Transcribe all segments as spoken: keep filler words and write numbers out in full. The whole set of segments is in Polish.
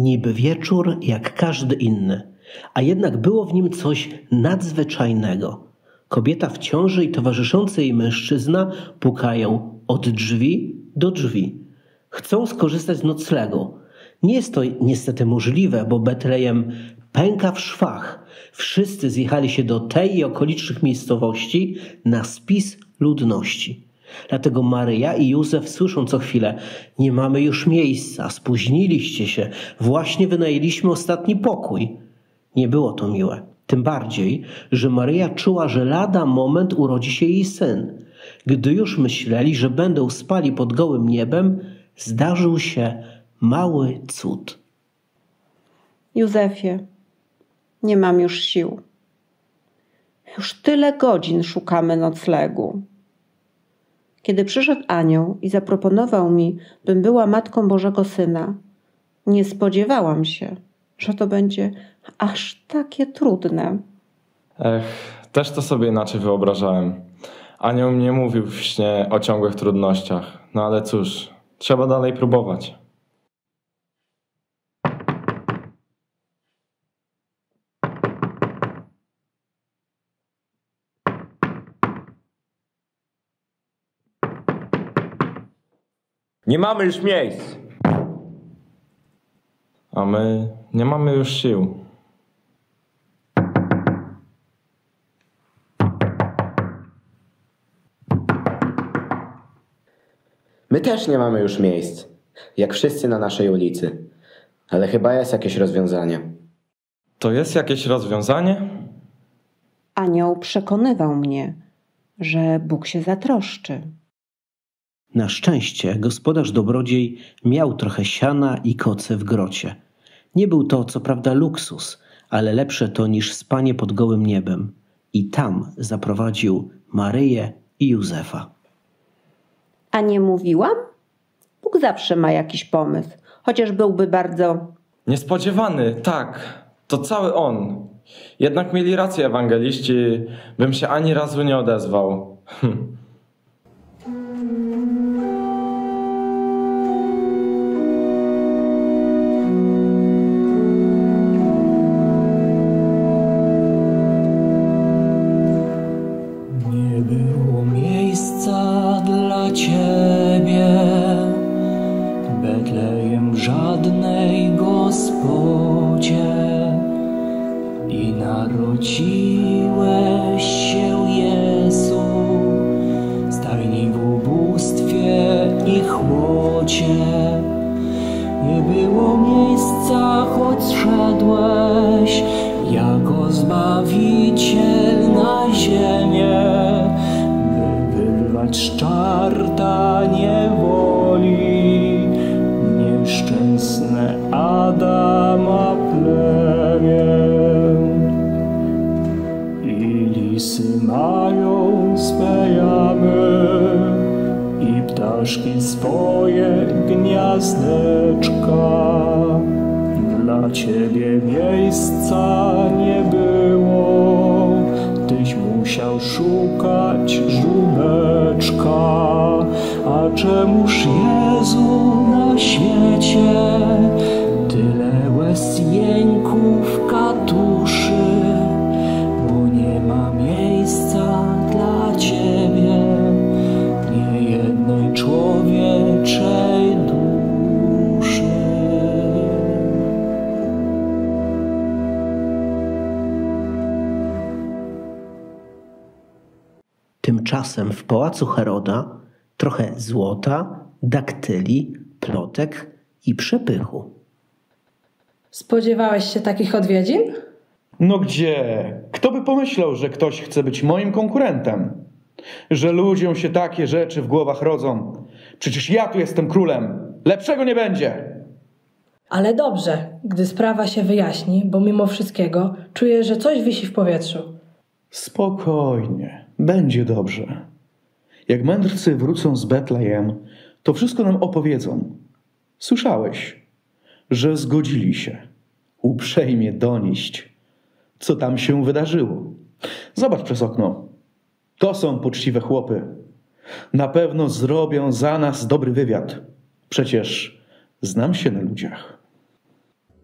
Niby wieczór jak każdy inny, a jednak było w nim coś nadzwyczajnego. Kobieta w ciąży i towarzyszący jej mężczyzna pukają od drzwi do drzwi. Chcą skorzystać z noclegu. Nie jest to niestety możliwe, bo Betlejem pęka w szwach. Wszyscy zjechali się do tej i okolicznych miejscowości na spis ludności. Dlatego Maryja i Józef słyszą co chwilę: nie mamy już miejsca, spóźniliście się, właśnie wynajęliśmy ostatni pokój. Nie było to miłe. Tym bardziej, że Maryja czuła, że lada moment urodzi się jej syn. Gdy już myśleli, że będą spali pod gołym niebem, zdarzył się mały cud. Józefie, nie mam już sił. Już tyle godzin szukamy noclegu. Kiedy przyszedł anioł i zaproponował mi, bym była matką Bożego Syna, nie spodziewałam się, że to będzie aż takie trudne. Ech, też to sobie inaczej wyobrażałem. Anioł mnie mówił w śnie o ciągłych trudnościach. No ale cóż, trzeba dalej próbować. Nie mamy już miejsc. A my nie mamy już sił. My też nie mamy już miejsc, jak wszyscy na naszej ulicy. Ale chyba jest jakieś rozwiązanie. To jest jakieś rozwiązanie? Anioł przekonywał mnie, że Bóg się zatroszczy. Na szczęście gospodarz dobrodziej miał trochę siana i koce w grocie. Nie był to co prawda luksus, ale lepsze to niż spanie pod gołym niebem. I tam zaprowadził Maryję i Józefa. A nie mówiłam? Bóg zawsze ma jakiś pomysł, chociaż byłby bardzo... Niespodziewany, tak. To cały on. Jednak mieli rację ewangeliści, bym się ani razu nie odezwał. Hm. Nie było miejsca dla Ciebie, Betlejem, w żadnej gospodzie, i narodziłeś się, Jezu, stajni w ubóstwie i chłodzie. Nie było miejsca, choć szedłeś jako Zbawiciel na ziemię, by wyrwać z czarta niewoli nieszczęsne Adama plemię. I lisy mają swe jamy, i ptaszki swoje gniazdeczka. Dla Ciebie miejsca nie było, Tyś musiał szukać żółbeczka. A czemuż, Jezu, na świecie tyle łez, jęków, katuszy, bo nie ma miejsca dla Ciebie, nie jednej człowieczej duszy. Tymczasem w pałacu Heroda trochę złota, daktyli, plotek i przepychu. Spodziewałeś się takich odwiedzin? No gdzie? Kto by pomyślał, że ktoś chce być moim konkurentem? Że ludziom się takie rzeczy w głowach rodzą. Przecież ja tu jestem królem. Lepszego nie będzie. Ale dobrze, gdy sprawa się wyjaśni, bo mimo wszystkiego czuję, że coś wisi w powietrzu. Spokojnie. Będzie dobrze. Jak mędrcy wrócą z Betlejem, to wszystko nam opowiedzą. Słyszałeś, że zgodzili się uprzejmie donieść, co tam się wydarzyło. Zobacz przez okno. To są poczciwe chłopy. Na pewno zrobią za nas dobry wywiad. Przecież znam się na ludziach.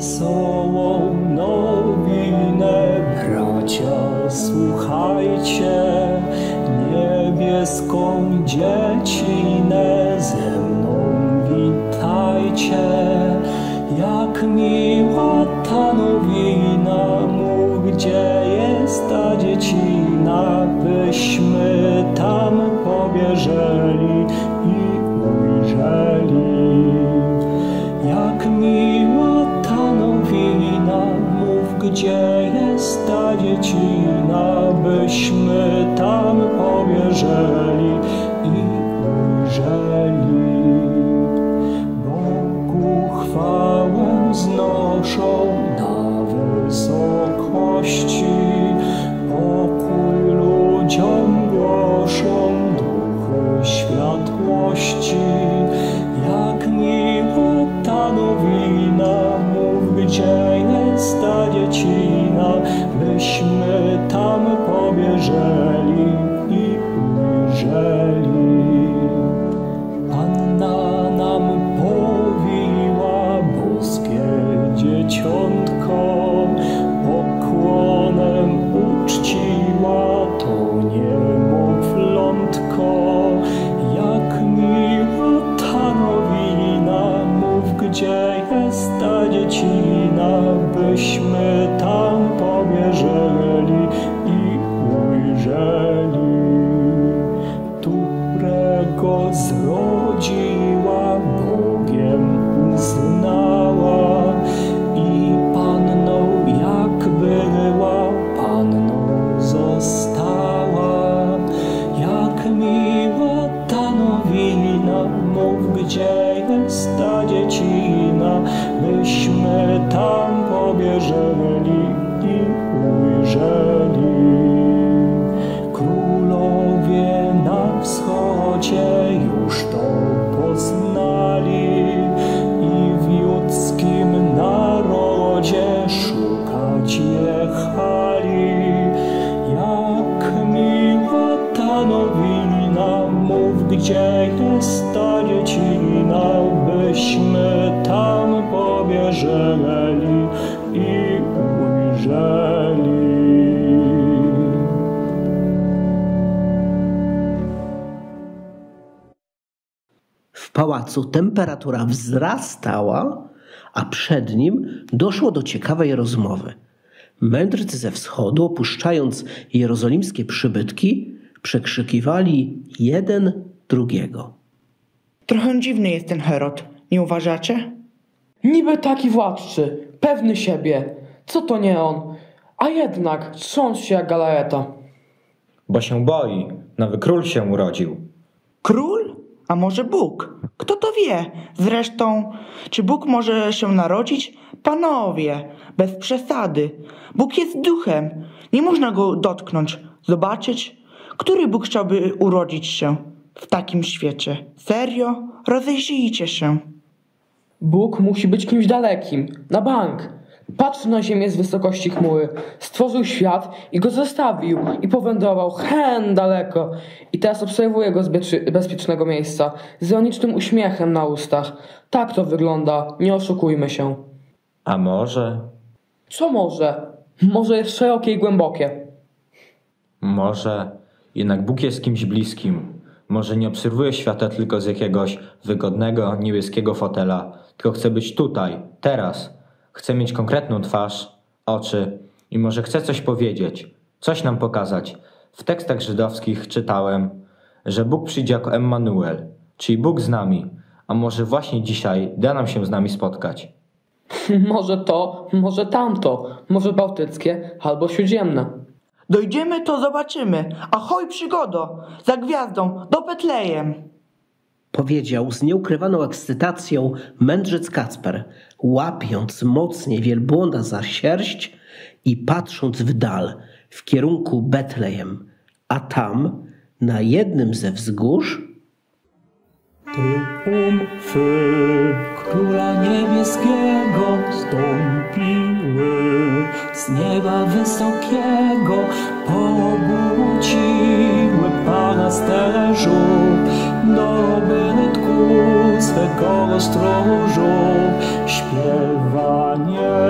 wesołą nowinę. Bracia, słuchajcie, niebieską dziecinę ze mną witajcie. Jak miła ta nowina, mów, gdzie jest ta dziecina, byśmy tam pobieżeli i ujrzeli. Jak miła ta nowina, mów, gdzie jest ta dziecina, byśmy tam pobieżeli i ujrzeli. Bogu chwałę znoszą na wysokości, pokój ludziom głoszą duchy światłości. Jak miła ta nowina, mów, gdzie jest ta dziecina, byśmy tam pobieżeli i ujrzeli. Panna nam powiła boskie dzieciątko, pokłonem uczciła to niemowlątko. Jak miła ta nowina, mów, gdzie jest ta dziecina, byśmy tam pobieżeli i ujrzeli. Którego zrodziła, Bogiem uznała i panną jak była, panną została. Jak miła ta nowina, mów, gdzie jest ta dziecina, byśmy tam pobieżeli i ujrzeli. Królowie na wschodzie już to poznali i w judzkim narodzie szukać jechali. Jak miła ta nowina, mów, gdzie jest ta dziecina, byśmy tam pobieżeli i ujrzeli. W pałacu temperatura wzrastała, a przed nim doszło do ciekawej rozmowy. Mędrcy ze wschodu, opuszczając jerozolimskie przybytki, przekrzykiwali jeden drugiego. Trochę dziwny jest ten Herod, nie uważacie? Niby taki władczy, pewny siebie. Co to nie on? A jednak trząsł się jak galaeta. Bo się boi, nowy król się urodził. Król? A może Bóg? Kto to wie? Zresztą, czy Bóg może się narodzić? Panowie, bez przesady. Bóg jest duchem. Nie można go dotknąć, zobaczyć. Który Bóg chciałby urodzić się w takim świecie? Serio? Rozejrzyjcie się. Bóg musi być kimś dalekim, na bank. Patrzy na ziemię z wysokości chmury, stworzył świat i go zostawił i powędrował hen daleko. I teraz obserwuje go z bezpie- bezpiecznego miejsca, z ironicznym uśmiechem na ustach. Tak to wygląda, nie oszukujmy się. A może? Co może? Może jest szerokie i głębokie. Może jednak Bóg jest kimś bliskim. Może nie obserwuje świata tylko z jakiegoś wygodnego, niebieskiego fotela, tylko chce być tutaj, teraz. Chce mieć konkretną twarz, oczy i może chce coś powiedzieć, coś nam pokazać. W tekstach żydowskich czytałem, że Bóg przyjdzie jako Emmanuel, czyli Bóg z nami, a może właśnie dzisiaj da nam się z nami spotkać. Może to, może tamto, może bałtyckie albo śródziemne. Dojdziemy, to zobaczymy. Ahoj, przygodo! Za gwiazdą, do Betlejem! Powiedział z nieukrywaną ekscytacją mędrzec Kacper, łapiąc mocniej wielbłąda za sierść i patrząc w dal, w kierunku Betlejem. A tam, na jednym ze wzgórz, Triumfy Króla Niebieskiego stąpiły z nieba wysokiego, pobudziły pasterzu dobytku swego stróżu. Śpiewanie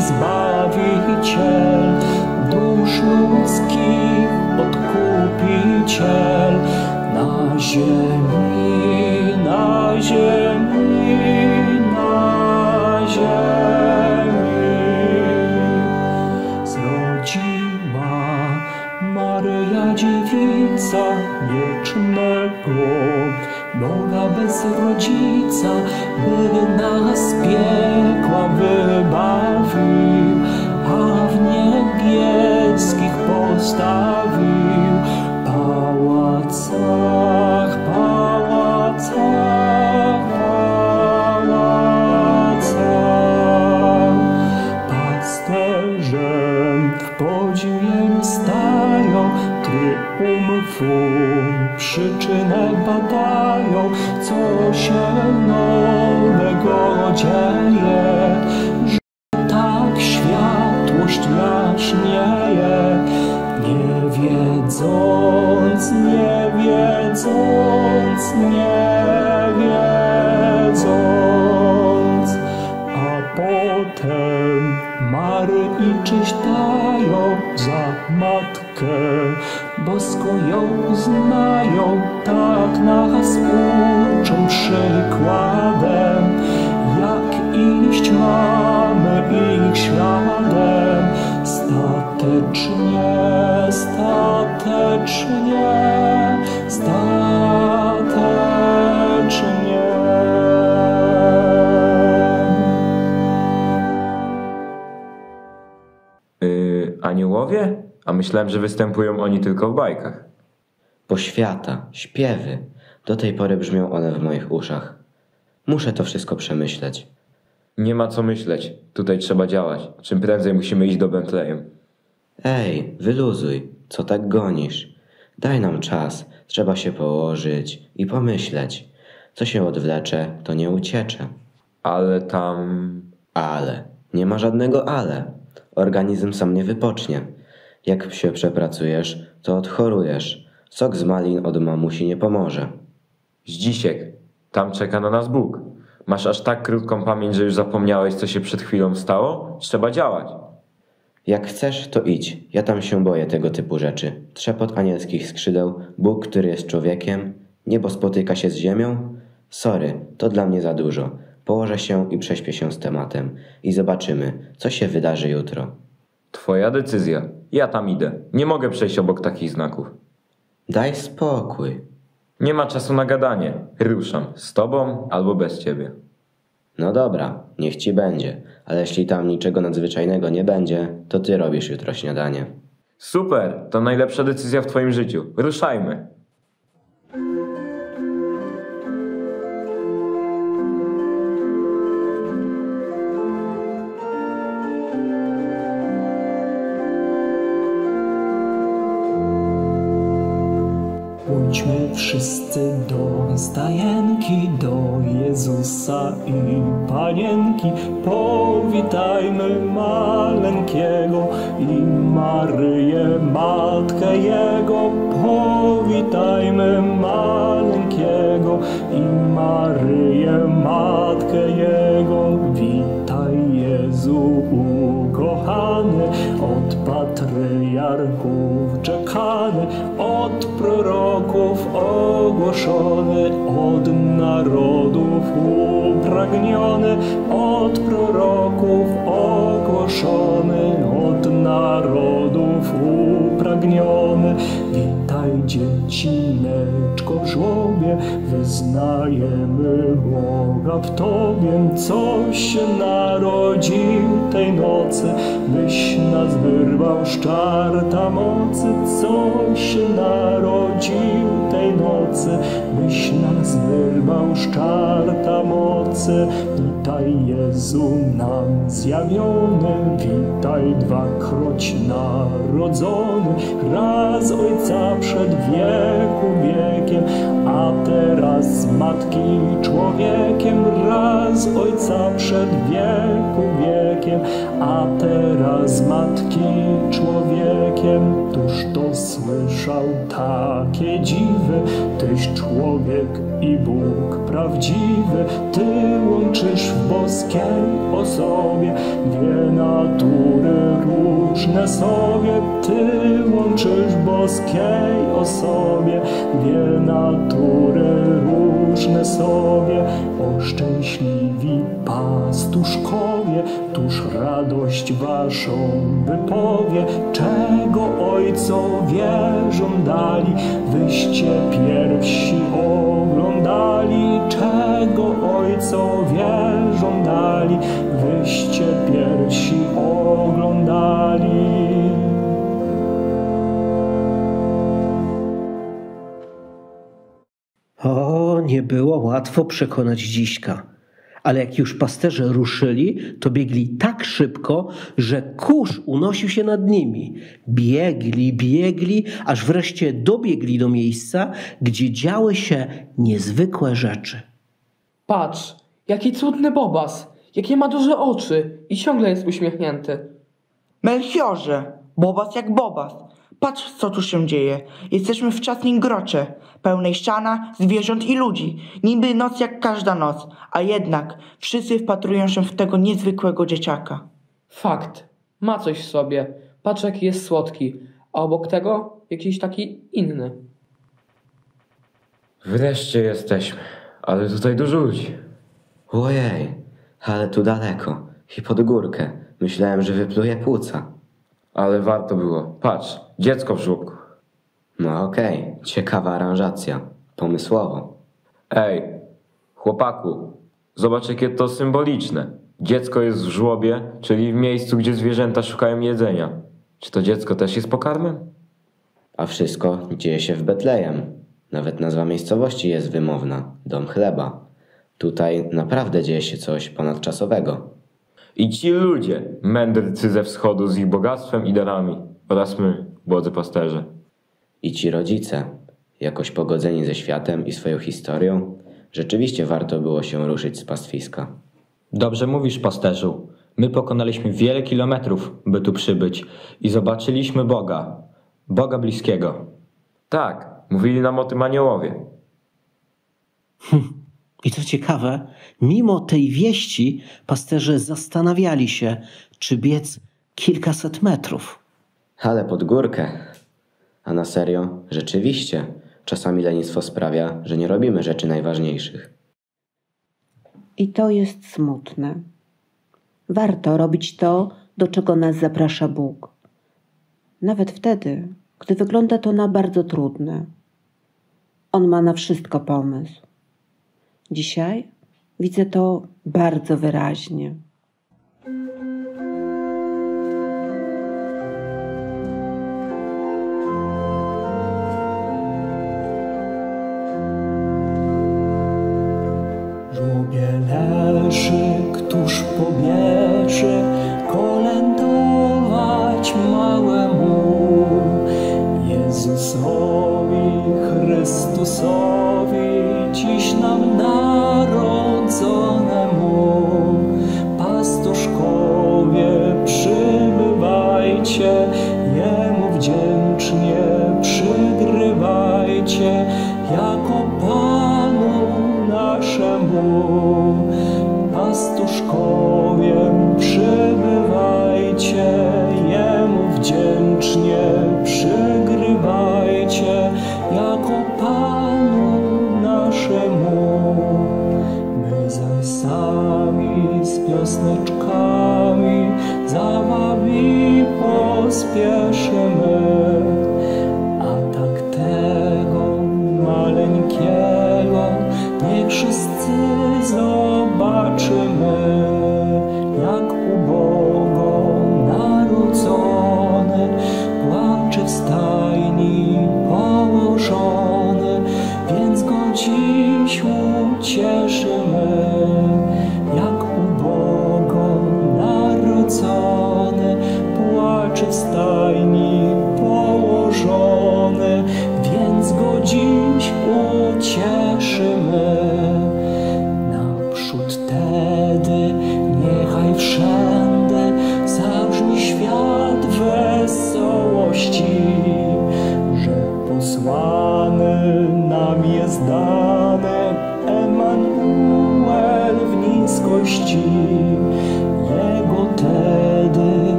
Zbawiciel dusz ludzkich, Odkupiciel na ziemi, na ziemi, na ziemi. Zrodziła Maryja dziewica wiecznego Boga bez rodzica, by nas z piekła wybawił, a w niebieskich postawił pałacach, pałacach, pałacach. Pasterzem w podziemieniu stają, triumfu przyczynę badają, co się nowego dzieje, że tak światłość jaśnieje, nie wiedząc, nie wiedząc, nie wiedząc. A potem Maryi cześć dają za matkę boską, ją znają, tak nas uczą przykładem, jak iść mamy ich śladem. Statecznie, statecznie, statecznie. Yy, aniołowie? A myślałem, że występują oni tylko w bajkach. Poświata, śpiewy. Do tej pory brzmią one w moich uszach. Muszę to wszystko przemyśleć. Nie ma co myśleć. Tutaj trzeba działać. Czym prędzej musimy iść do Betlejem. Ej, wyluzuj. Co tak gonisz? Daj nam czas. Trzeba się położyć i pomyśleć. Co się odwlecze, to nie uciecze. Ale tam... Ale. Nie ma żadnego ale. Organizm sam nie wypocznie. Jak się przepracujesz, to odchorujesz. Sok z malin od mamusi nie pomoże. Zdzisiek, tam czeka na nas Bóg. Masz aż tak krótką pamięć, że już zapomniałeś, co się przed chwilą stało? Trzeba działać. Jak chcesz, to idź. Ja tam się boję tego typu rzeczy. Trzepot anielskich skrzydeł, Bóg, który jest człowiekiem, niebo spotyka się z ziemią. Sorry, to dla mnie za dużo. Położę się i prześpię się z tematem. I zobaczymy, co się wydarzy jutro. Twoja decyzja. Ja tam idę. Nie mogę przejść obok takich znaków. Daj spokój. Nie ma czasu na gadanie. Ruszam. Z tobą albo bez ciebie. No dobra, niech ci będzie. Ale jeśli tam niczego nadzwyczajnego nie będzie, to ty robisz jutro śniadanie. Super! To najlepsza decyzja w twoim życiu. Ruszajmy! Pójdźmy wszyscy do stajenki, do Jezusa i Panienki. Powitajmy maleńkiego i Maryję, Matkę Jego. Powitajmy maleńkiego i Maryję, Matkę Jego. Witaj Jezu ukochany, od patriarchów czekany, od proroków ogłoszony, od narodów upragniony, od proroków ogłoszony, od narodów upragniony. Witaj dziecineczko w żłobie, wyznajemy Boga w Tobie. Coś się narodził tej nocy, byś nas wyrwał z czarta mocy. Coś się narodził tej nocy, byś nas wyrwał z czarta mocy. Witaj Jezu nam zjawiony, witaj dwakroć narodzony, raz Ojca przed wieku wiekiem, a teraz z matki człowiekiem, raz ojca przed wieku wiekiem, a teraz z matki człowiekiem. Któż to słyszał takie dziwy? Tyś człowiek i Bóg prawdziwy, ty łączysz w boskiej osobie dwie natury różne sobie, ty łączysz w boskiej osobie dwie natury różne sobie. O szczęśliwi pastuszkowie, któż radość waszą wypowie, czego ojcowie żądali, wyście pierwsi oglądali, czego ojcowie żądali, wyście pierwsi oglądali. O, nie było łatwo przekonać Dziśka. Ale jak już pasterze ruszyli, to biegli tak szybko, że kurz unosił się nad nimi. Biegli, biegli, aż wreszcie dobiegli do miejsca, gdzie działy się niezwykłe rzeczy. Patrz, jaki cudny bobas, jakie ma duże oczy i ciągle jest uśmiechnięty. Melchiorze, bobas jak bobas. Patrz, co tu się dzieje. Jesteśmy w czasnej grocie, pełnej ściana, zwierząt i ludzi. Niby noc jak każda noc, a jednak wszyscy wpatrują się w tego niezwykłego dzieciaka. Fakt, ma coś w sobie. Patrz, jaki jest słodki, a obok tego jakiś taki inny. Wreszcie jesteśmy, ale tutaj dużo ludzi. Ojej, ale tu daleko i pod górkę. Myślałem, że wypluję płuca. Ale warto było. Patrz, dziecko w żłobku. No okej, okay. Ciekawa aranżacja. Pomysłowo. Ej, chłopaku, zobacz, jakie to symboliczne. Dziecko jest w żłobie, czyli w miejscu, gdzie zwierzęta szukają jedzenia. Czy to dziecko też jest pokarmem? A wszystko dzieje się w Betlejem. Nawet nazwa miejscowości jest wymowna. Dom chleba. Tutaj naprawdę dzieje się coś ponadczasowego. I ci ludzie, mędrcy ze wschodu z ich bogactwem i darami, oraz my, drodzy pasterze. I ci rodzice, jakoś pogodzeni ze światem i swoją historią, rzeczywiście warto było się ruszyć z pastwiska. Dobrze mówisz, pasterzu. My pokonaliśmy wiele kilometrów, by tu przybyć i zobaczyliśmy Boga. Boga bliskiego. Tak, mówili nam o tym aniołowie. I co ciekawe, mimo tej wieści pasterze zastanawiali się, czy biec kilkaset metrów. Ale pod górkę. A na serio, rzeczywiście, czasami lenistwo sprawia, że nie robimy rzeczy najważniejszych. I to jest smutne. Warto robić to, do czego nas zaprasza Bóg. Nawet wtedy, gdy wygląda to na bardzo trudne. On ma na wszystko pomysł. Dzisiaj widzę to bardzo wyraźnie. Żłobie leży, któż pobierze kolędować małemu Jezusowi Chrystusowi, dziś nam narodzonemu. Pastuszkowie, przybywajcie, Jemu wdzięcznie przygrywajcie, jako Panu naszemu. Pastuszkowie, przybywajcie, Jemu wdzięcznie przygrywajcie, jako Panu naszemu. My zaś sami z piosneczkami za wami pospieszymy, a tak tego maleńkiego niech wszyscy zobaczymy, jak ubogo narodzony, płacze w stajni położony, więc go dziś ucieszymy, jak ubogo narodzony, płacze w stajni położony.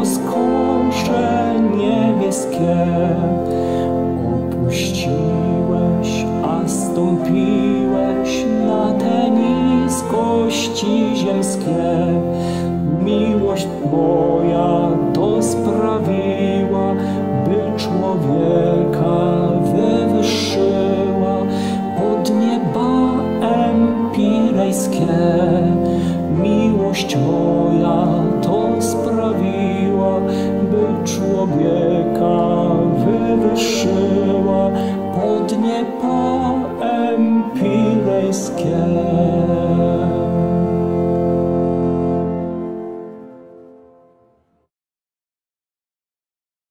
rozkosze niebieskie. Opuściłeś, a stąpiłeś na te niskości ziemskie. Miłość moja to sprawiła, by człowieka wywyższyła pod nieba empirejskie. Miłość moja to sprawiła, by człowieka wywyższyła pod nieba empirejskie.